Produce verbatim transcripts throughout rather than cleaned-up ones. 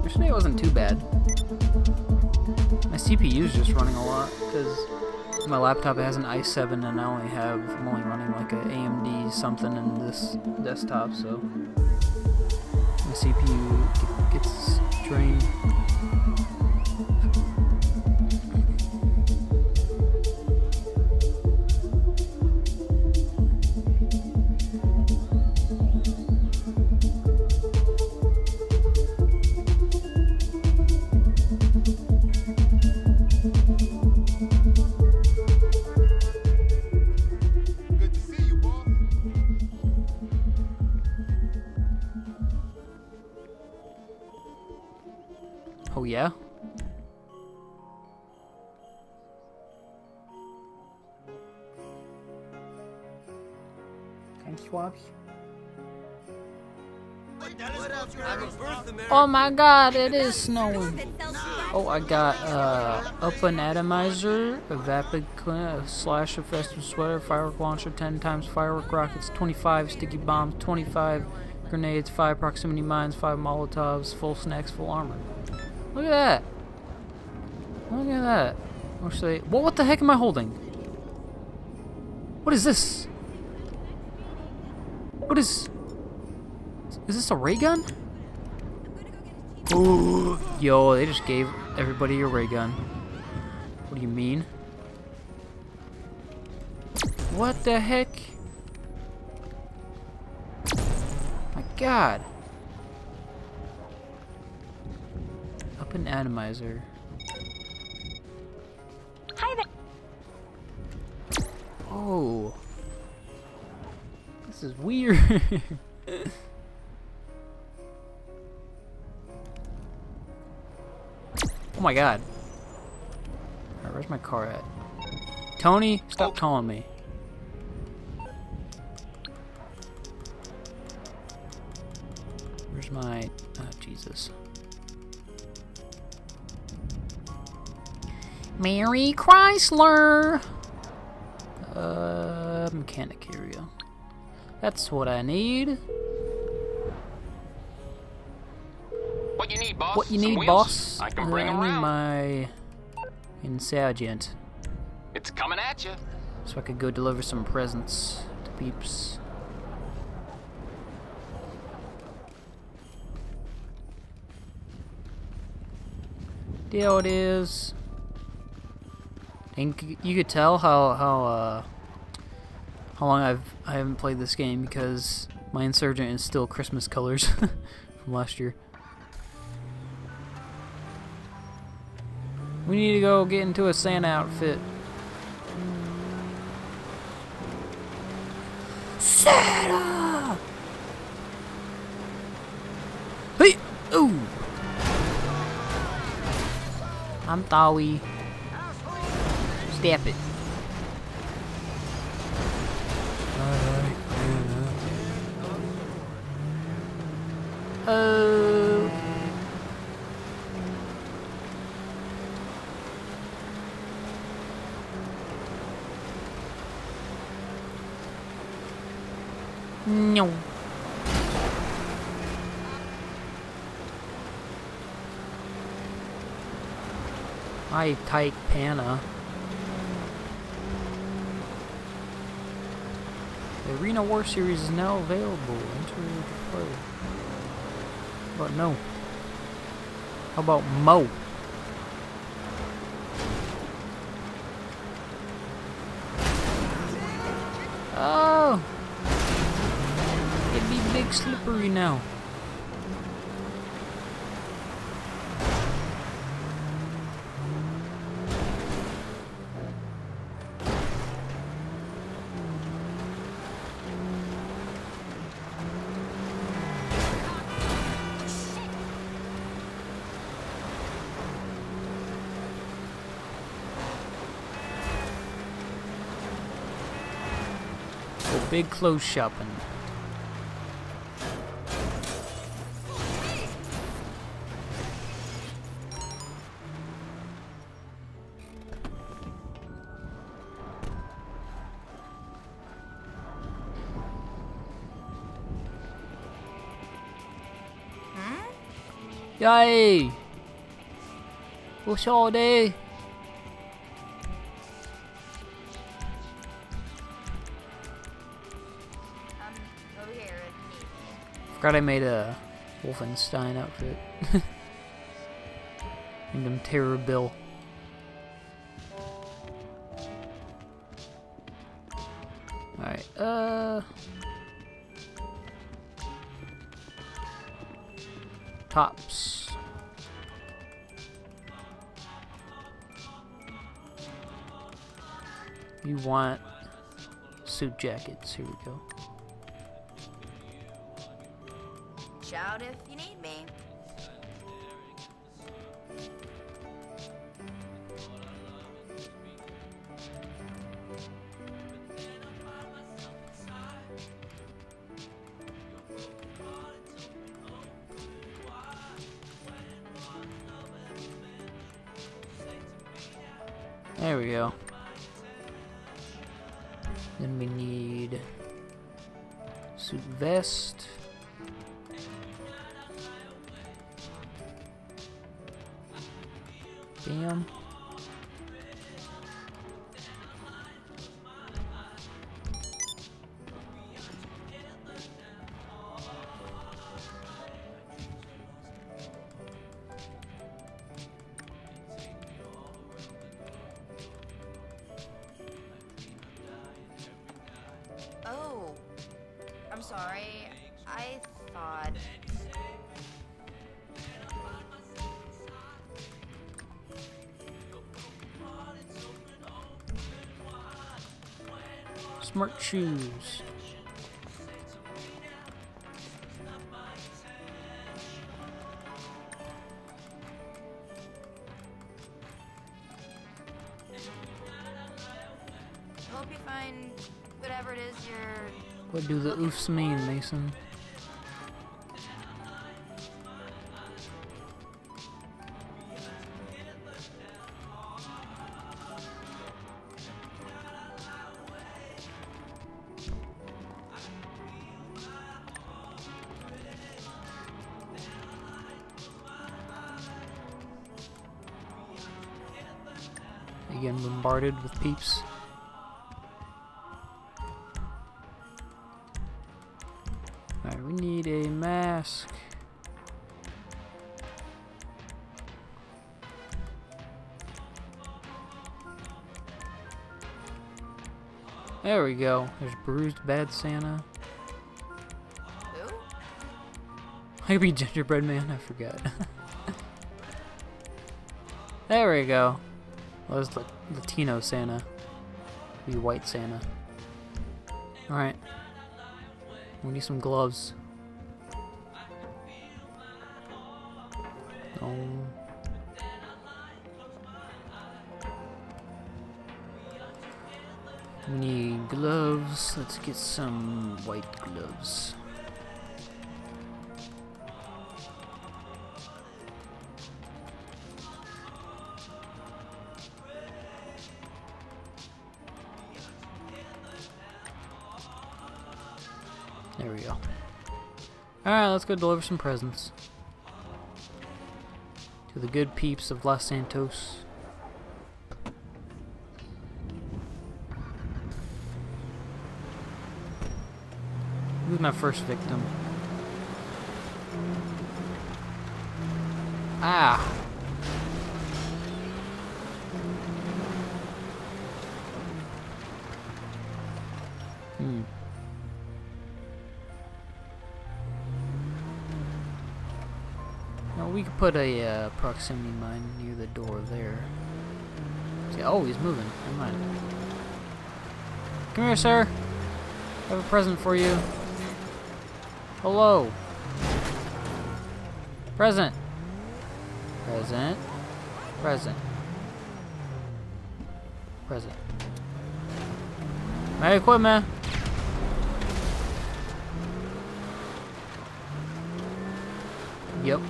Yesterday wasn't too bad. My C P U is just running a lot because my laptop has an i seven and I only have I'm only running like a AMD something in this desktop, so my C P U gets drained. Oh yeah? Thank you, Wobbs. Oh my god, it is snowing. Oh, I got uh, up an atomizer, a vapid cleaner, a slash of festive sweater, firework launcher, ten times firework rockets, twenty-five sticky bombs, twenty-five grenades, five proximity mines, five molotovs, full snacks, full armor. Look at that. Look at that. Actually, what, what the heck am I holding? What is this? What is... Is this a ray gun? Ooh. Yo, they just gave everybody a ray gun. What do you mean? What the heck? My god. Up an atomizer. Hi there. Oh. This is weird. Oh my god. Alright, where's my car at? Tony, stop calling me. Where's my... Oh, Jesus. Mary Chrysler! Uh, mechanic area. That's what I need. What you need, boss? What you Some need, wheels? boss? I can bring uh, 'em I need round. my insurgent, It's coming at you. so I could go deliver some presents to peeps. There it is. And you could tell how how uh, how long I've I haven't played this game because my insurgent is still Christmas colors from last year. We need to go get into a Santa outfit. Santa! Hey! Ooh! I'm Tawi. Step it. Oh. No. I take Panna. The Arena War Series is now available. Enter to play. But no. How about Mo? Oh! It'd be big slippery now. Oh, big clothes shopping. Yay! What's all day? Um, over here if you need me. Forgot I made a Wolfenstein outfit. Kingdom Terror Bill. Alright, uh... tops. You want suit jackets. Here we go. Shout if you need me. There we go. Then we need suit vest. Bam. Oh, I'm sorry. I thought. Smart shoes. Hope you find whatever it is you're. What do the oofs mean, Mason? Again, bombarded with peeps. Alright, we need a mask. There we go. There's Bruised Bad Santa. Who? I could be Gingerbread Man, I forgot. There we go. Well, there's the Latino Santa. Be White Santa. Alright. We need some gloves. Oh. We need gloves. Let's get some white gloves. There we go. Alright, let's go deliver some presents. To the good peeps of Los Santos. Who's my first victim? Ah! Hmm. Now we could put a uh, proximity mine near the door there. See, oh, he's moving. Never mind. Come here, sir. I have a present for you. Hello. Present. Present. Present. Present. My equipment. Yep.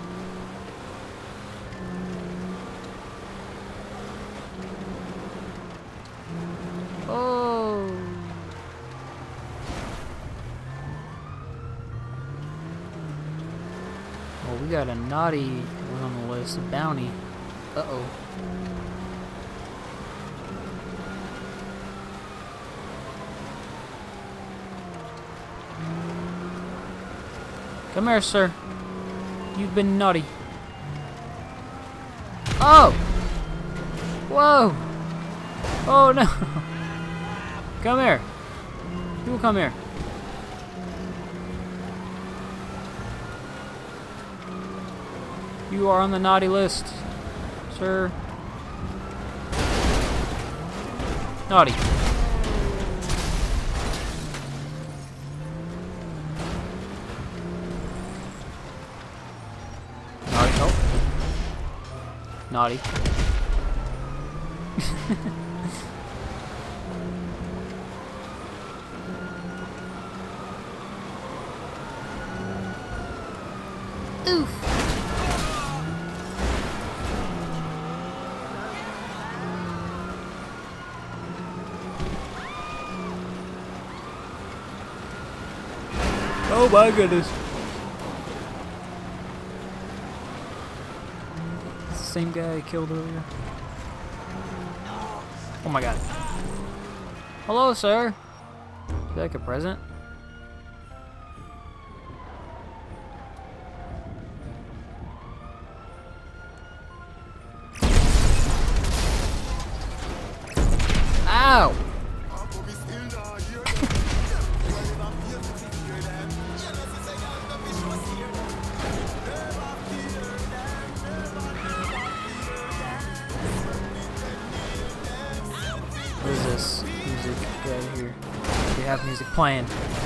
Oh. Well, we got a naughty one on the list, a bounty. Uh-oh. Come here, sir. You've been naughty. Oh! Whoa! Oh no! Come here. You come here. You are on the naughty list, sir. Naughty. Naughty. Oh. Naughty. Oof. Oh my goodness. It's the same guy I killed earlier. Oh my god. Hello, sir. Would you like a present? Ow! What is this music? Get out of here. We have music playing.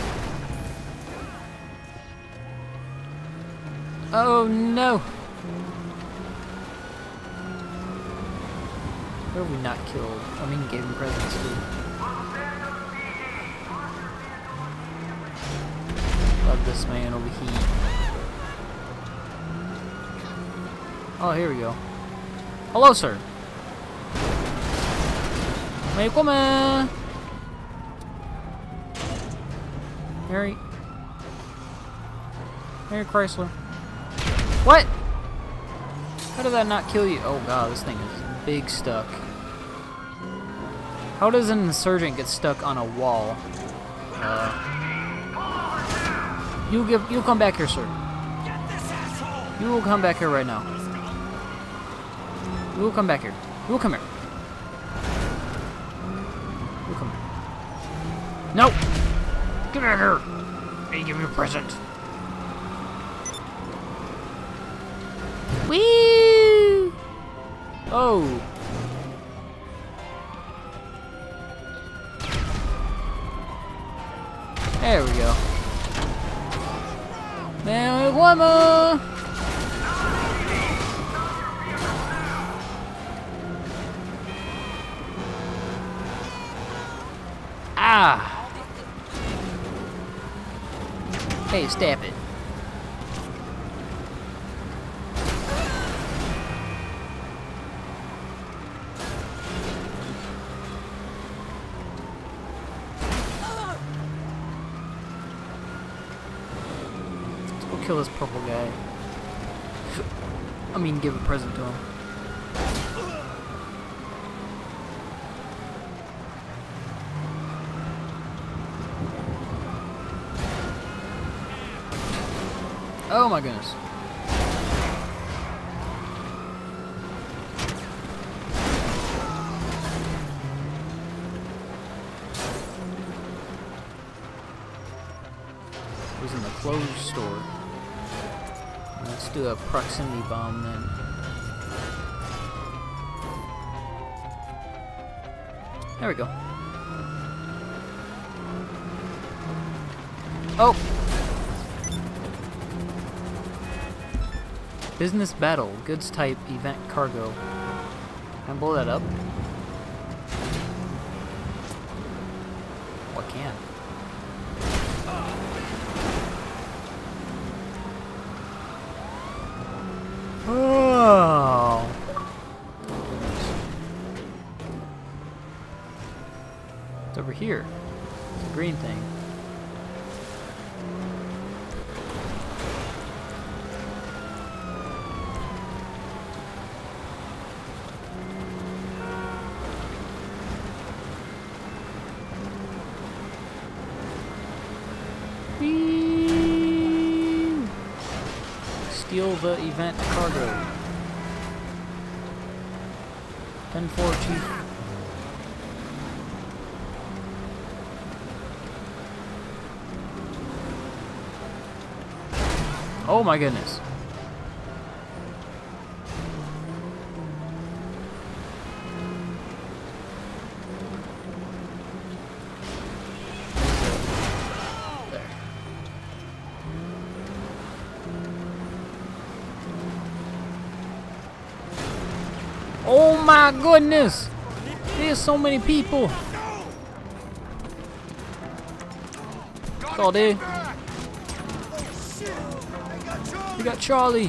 Oh no! Where have we not killed? I mean, gave him presents too. Love this man over here. Oh, here we go. Hello, sir. May woman. Mary. Mary Chrysler. What? How did that not kill you? Oh god, this thing is big stuck. How does an insurgent get stuck on a wall? Uh, you give. You come back here, sir. You will come back here right now. You will come back here. You will come here. You will come here. No! Get out of here! Hey, give me a present. Whee! Oh. There we go. Man, one more. Ah. Hey, stab it. Kill this purple guy. I mean, give a present to him. Oh my goodness. It was in the clothes store. Let's do a proximity bomb then. There we go. Oh! Business battle. Goods type event cargo. Can I blow that up? Oh, I can. Oh. It's over here. It's a green thing. steal the event cargo. ten four, Chief. Oh my goodness. There. Oh my goodness! There's so many people. Oh, dude. We got Charlie.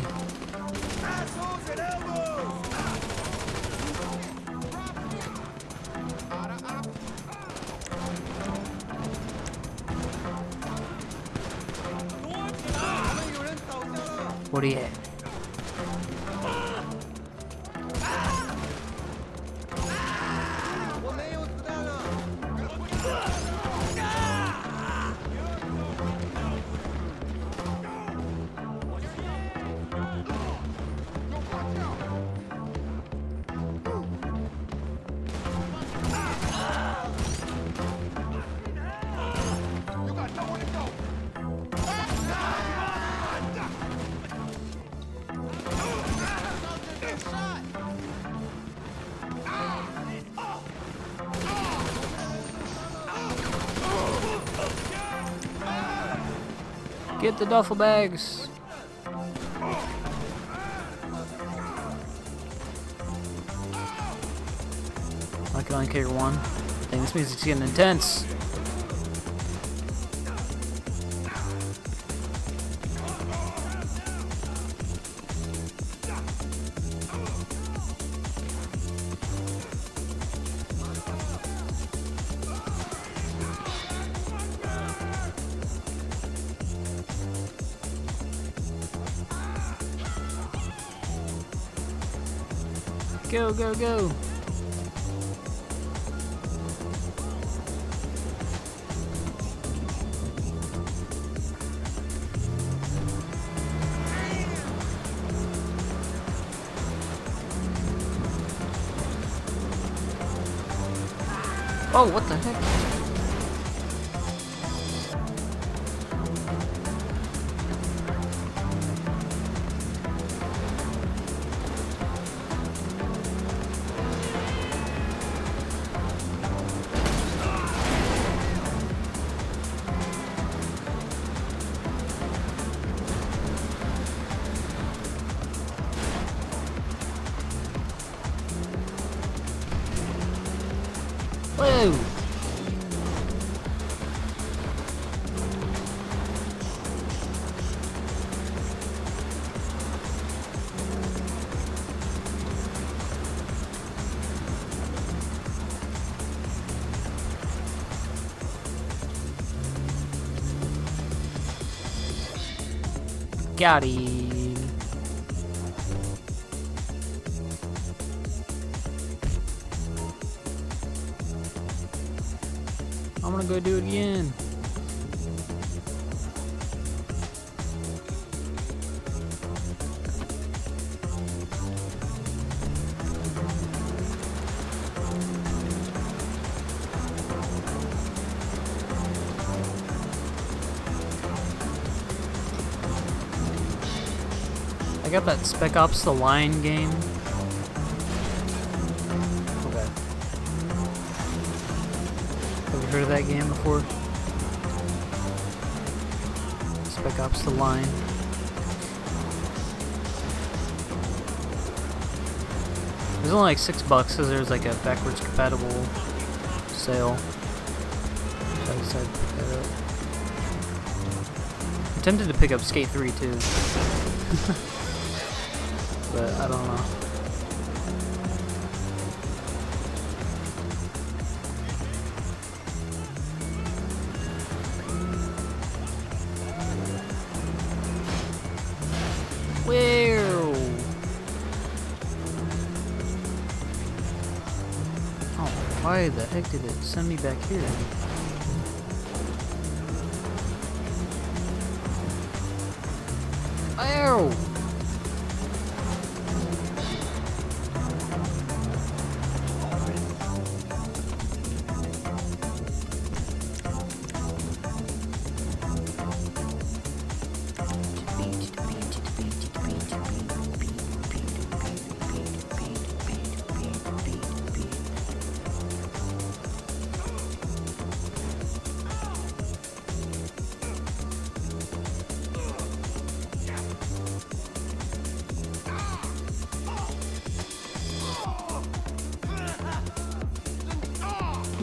What are you at? Get the duffel bags. I can only carry one. Dang, this music's getting intense. Go, go, go. Oh, what the heck? Whoa! Got him. I'm gonna go do it again. I got that Spec Ops The Line game. Okay. Have you heard of that game before? Spec Ops The Line. It was only like six bucks because there's like a backwards compatible sale. So I decided to pick that up. I'm tempted to pick up Skate three too. But I don't know. Where? Oh, why the heck did it send me back here? Ow!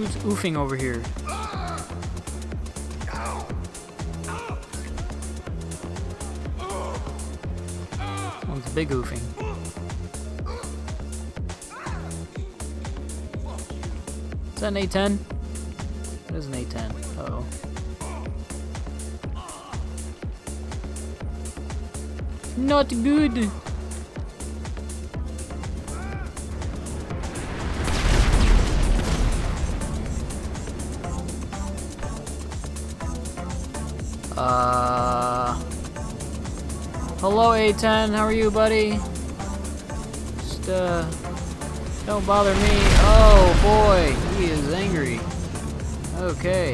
Who's oofing over here? Oh, it's big oofing. Is that an A ten? It is an A ten. Uh-oh. Not good. Uh, hello A ten, how are you, buddy? Just, uh, don't bother me. Oh boy, he is angry. Okay.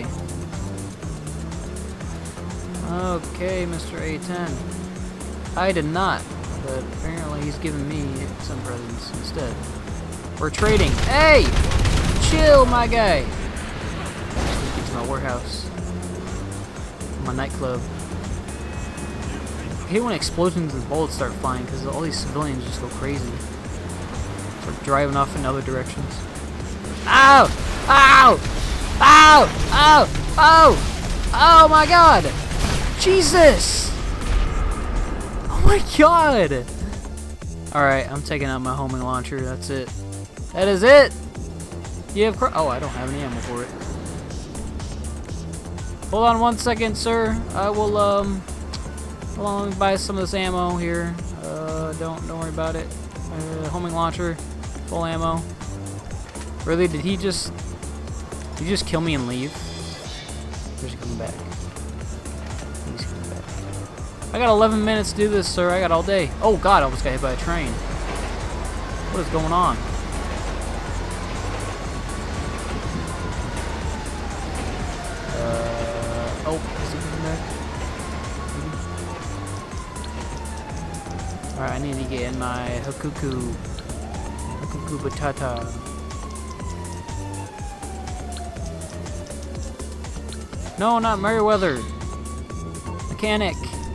Okay, Mister A ten. I did not, but apparently he's giving me some presents instead. We're trading. Hey! Chill, my guy! Get to my warehouse. My nightclub. I hate when explosions and bullets start flying because all these civilians just go crazy. Start driving off in other directions. Ow! Ow! Ow! Ow! Oh! Oh my god! Jesus! Oh my god! Alright, I'm taking out my homing launcher. That's it. That is it! You have cr- Oh, I don't have any ammo for it. Hold on one second, sir. I will, um... hold on, let me buy some of this ammo here. Uh, don't, don't worry about it. Uh, homing launcher. Full ammo. Really, did he just... Did he just kill me and leave? Where's he coming back? He's coming back. I got eleven minutes to do this, sir. I got all day. Oh, God, I almost got hit by a train. What is going on? Oh, is he coming back? Alright, I need to get in my Hakuku. Hakuku Batata. No, not Merriweather. Mechanic.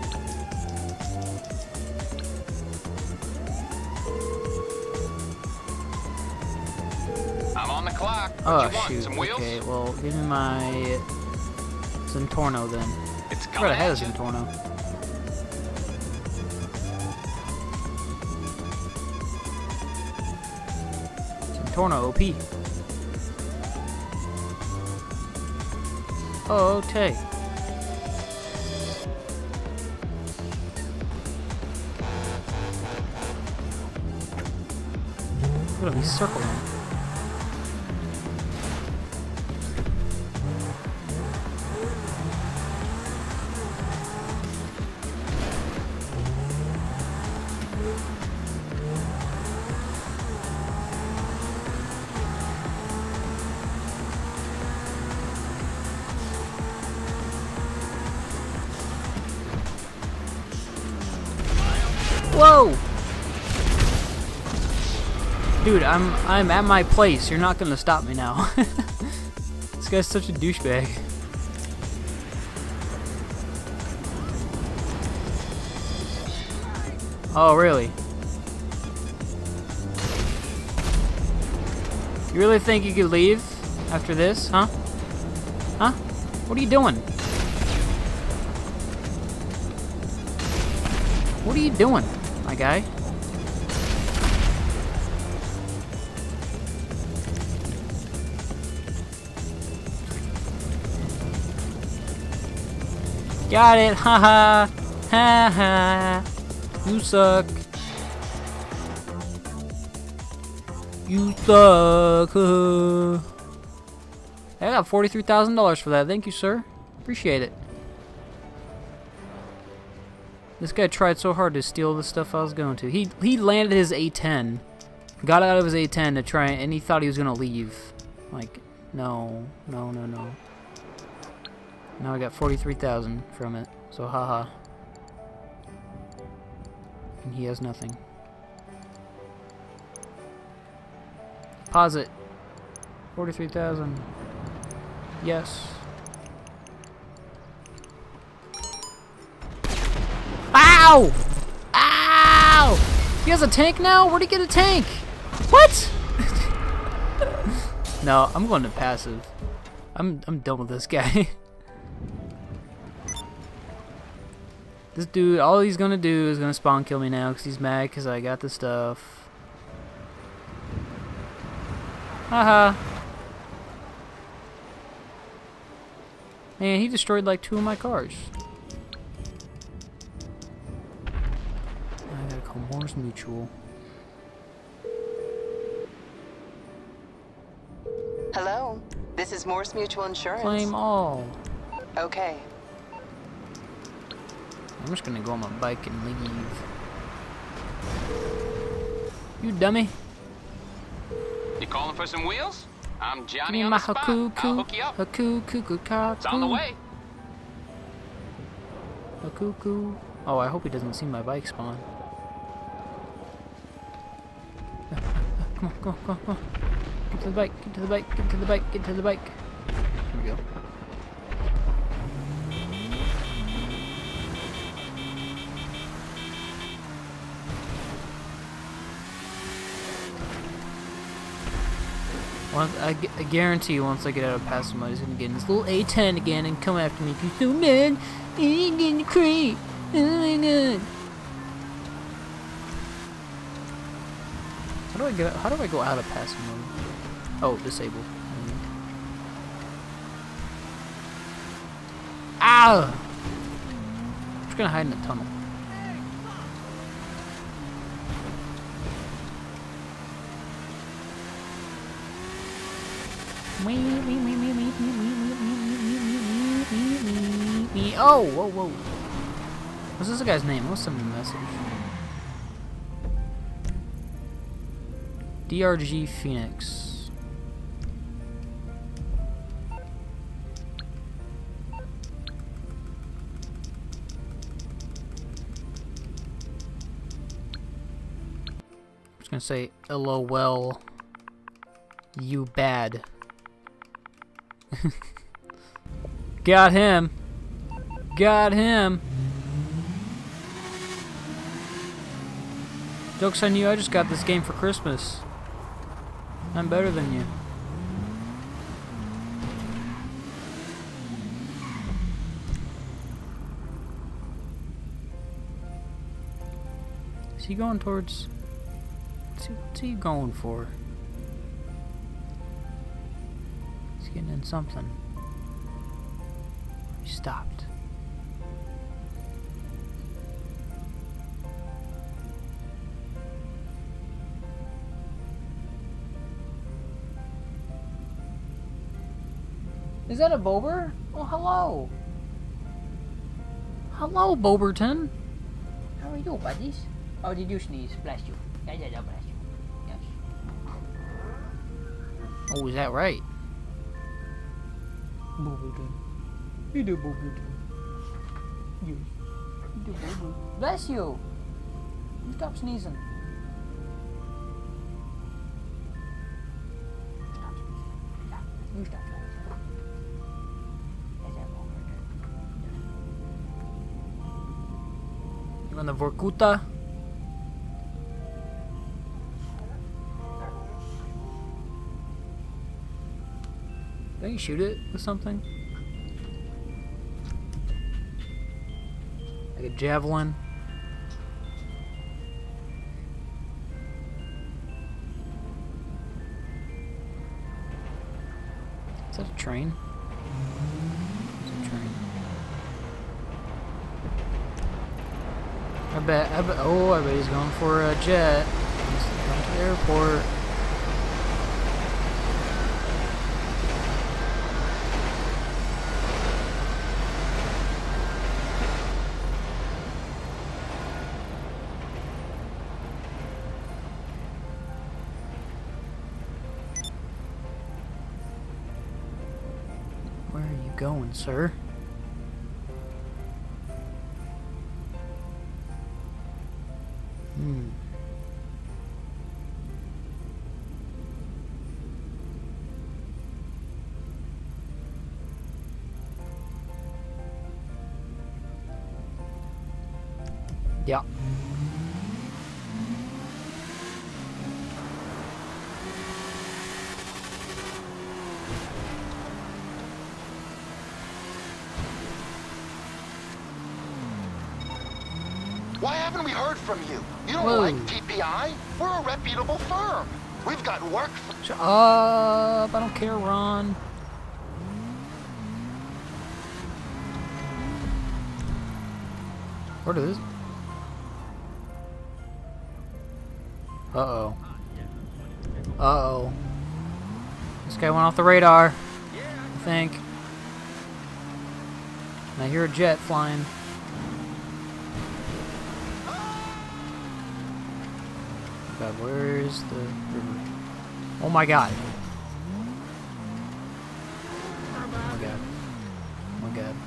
I'm on the clock. What Oh, you want? shoot. Some wheels? Okay, well, give me my Zentorno then. It's I coming forgot I had a at you. Zentorno. Zentorno O P. Oh, okay. Look at me circling. Whoa! Dude, I'm I'm at my place. You're not gonna stop me now. This guy's such a douchebag. Oh, really? You really think you could leave after this, huh? Huh? What are you doing? What are you doing, my guy? Got it, haha, ha ha. You suck. You suck. I got forty-three thousand dollars for that. Thank you, sir. Appreciate it. This guy tried so hard to steal the stuff I was going to. He he landed his A ten, got out of his A ten to try, and he thought he was gonna leave. Like, no, no, no, no. Now I got forty-three thousand from it. So haha. And he has nothing. Deposit. forty-three thousand. Yes. Ow! Ow! He has a tank now? Where'd he get a tank? What? No, I'm going to passive. I'm I'm done with this guy. This dude, all he's gonna do is gonna spawn kill me now because he's mad because I got the stuff. Haha. Man, he destroyed like two of my cars. I gotta call Moore's Mutual. Hello, this is Morse Mutual Insurance. Claim all. Okay. I'm just gonna go on my bike and leave. You dummy. You calling for some wheels? I'm Give Johnny me on my the spot. haku I'll hook you up. haku haku haku It's on the way. haku. Oh, I hope he doesn't see my bike spawn. Come on, come on, come on, come on. Get to the bike, get to the bike, get to the bike, get to the bike. Here we go. Once, I, gu- I guarantee you, once I get out of passive mode, he's gonna get in his little A ten again and come after me. He's so mad. He's getting crazy. Oh my god. How do I get? How do I go out of passive mode? Oh, disable. Ow! I'm just gonna hide in a tunnel. Oh, whoa, whoa. What's this guy's name? What's some message? D R G Phoenix. I'm just gonna say LOL. You bad. Got him. Got him. Joke's on you, I just got this game for Christmas. I'm better than you. Is he going towards... What's he, what's he going for? He's getting in something. He stopped. Is that a Bober? Oh, hello. Hello, Boberton. How are you, buddies? Oh, did you sneeze? Bless you. Yeah, yeah, yeah, bless you. Yes. Oh, is that right? Boberton. You do, Boberton. Yes. You do, Boberton. Bless you. You stop sneezing. Stop sneezing. Stop. You stop. You want the Vorkuta? Don't you shoot it with something? Like a javelin? Is that a train? It's a train. I bet, I bet, oh, I bet he's going for a jet. He's going to the airport. Where are you going, sir? Hmm. Yeah. from you. You don't Whoa. like P P I? We're a reputable firm. We've got work for... Shut up. I don't care, Ron. What is this? Uh-oh. Uh-oh. This guy went off the radar, I think. And I hear a jet flying. God, where is the river? Oh my god. Oh my god. Oh my god.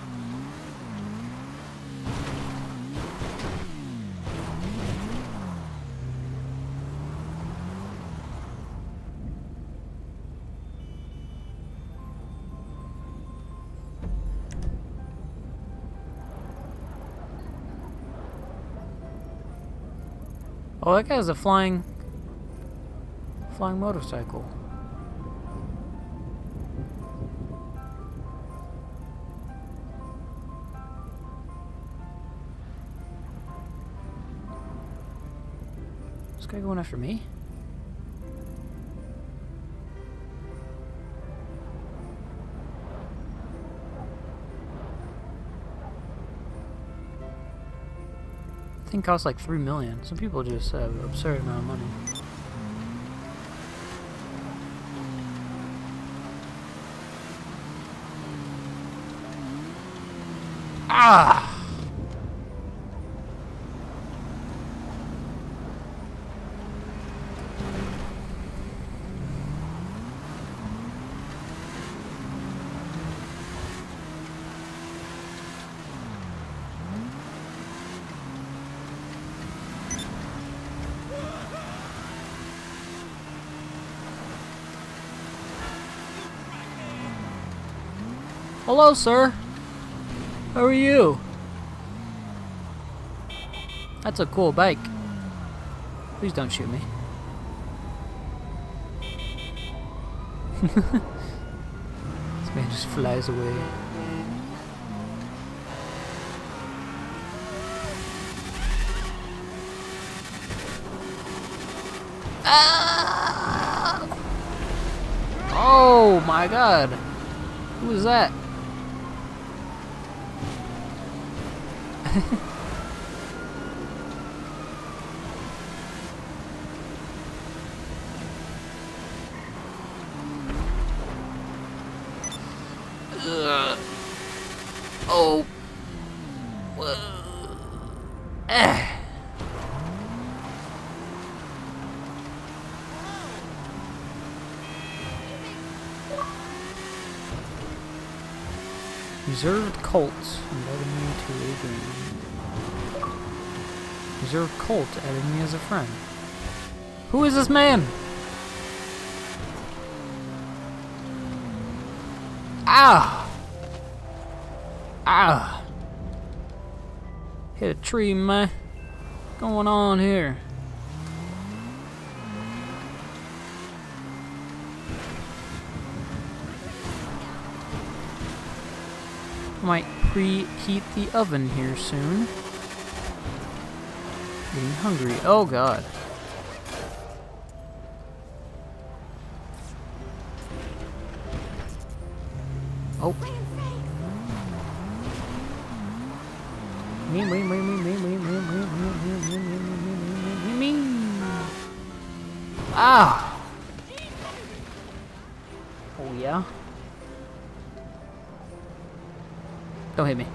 Oh, that guy's a flying, flying motorcycle. Is this guy going after me? Thing costs like three million. Some people just have an absurd amount of money. Ah! Hello, sir. How are you? That's a cool bike. Please don't shoot me. This man just flies away. Ah! Oh my god. Who is that? uh, oh. Uh, eh. Reserved cult invited me to a game. Reserved cult added me as a friend. Who is this man? Ah! Ah! Hit a tree, man. What's going on here? Might preheat the oven here soon. Getting hungry. Oh god. Oh. Me, me, me, me, me, me, me, me, me, me, me, me, me. Ah. Oh yeah. Don't hit me.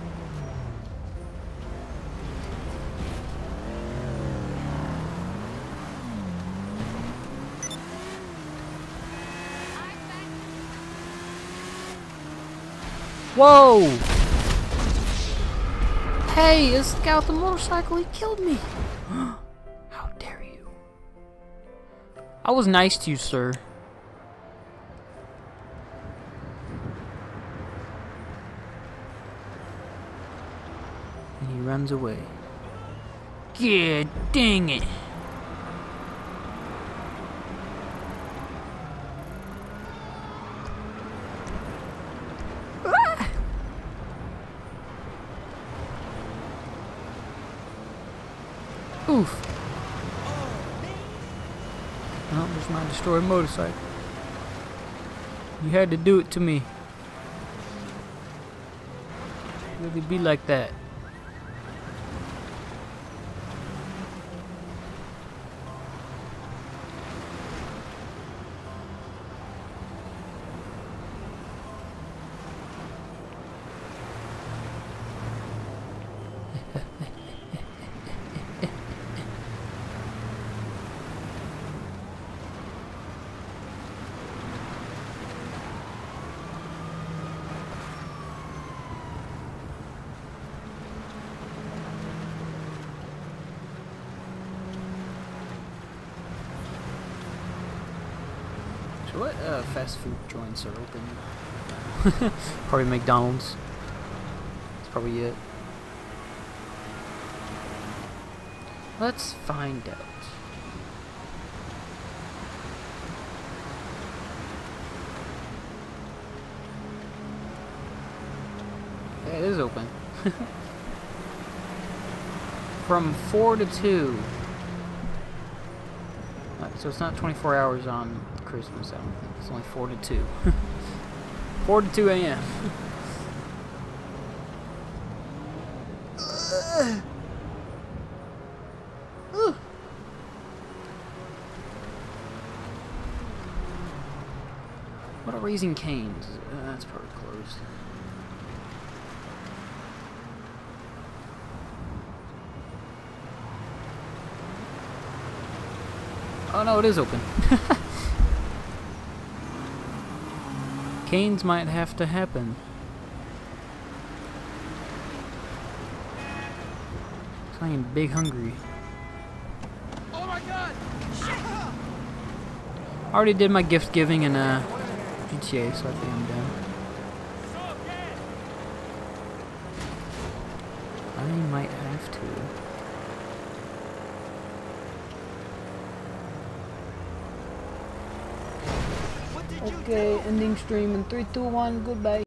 Whoa! Hey, this guy with the motorcycle, he killed me. How dare you? I was nice to you, sir. And he runs away. God dang it. Oof. Oh, there's my destroyed motorcycle. You had to do it to me. Really be like that. So what uh, fast food joints are open? Probably McDonald's. That's probably it. Let's find out. Yeah, it is open. From four to two. Alright, so it's not twenty-four hours on Christmas, I don't think. It's only four to two. four to two A M What are Raising Cane's? Uh, that's probably closed. Oh no, it is open. Cane's might have to happen. I am big hungry. Oh my god! I already did my gift giving in uh, G T A, so I think I'm done. I might have to. Okay, ending stream in three, two, one, goodbye.